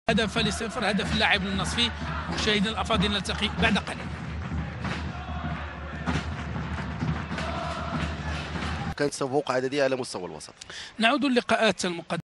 هدف لصفر، هدف اللاعب النصفي. مشاهدينا الافاضل نلتقي بعد قليل. كانت سبوق عددية على مستوى الوسط. نعود اللقاءات المقدمة.